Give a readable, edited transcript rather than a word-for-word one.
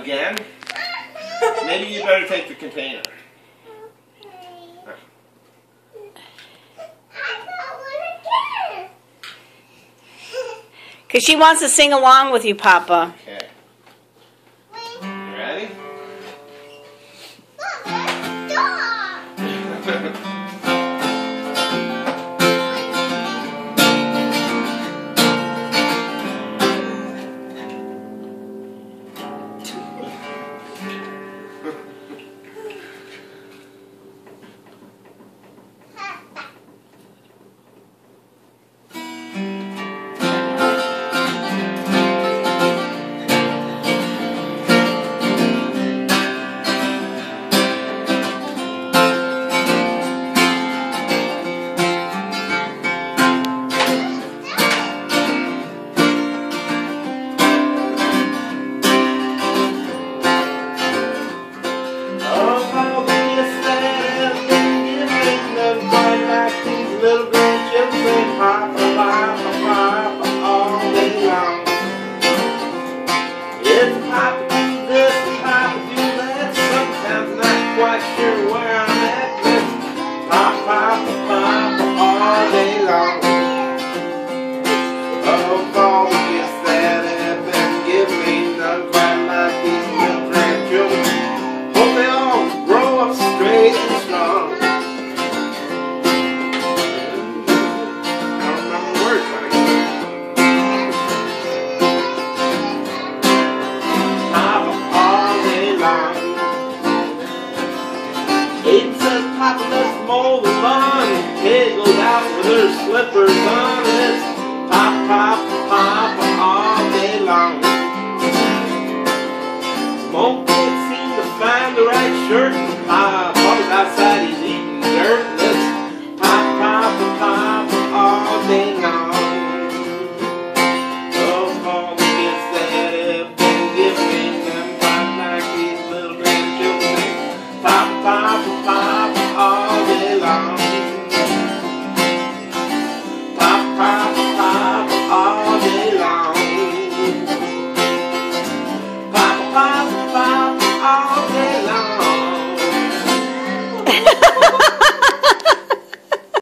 Again? Maybe you better take the container. Because she wants to sing along with you, Papa. Okay. You ready? Little grandchildren say papa, papa, papa all day long. It's papa do this and papa do that. Sometimes not quite sure where I'm at. It's papa, papa all day long. Oh, all the gifts that have been given me, none quite like these little grandchildren. Hope they all grow up straight and strong. Aiden says Papa, let's mow the lawn. Kay goes out with her slippers on.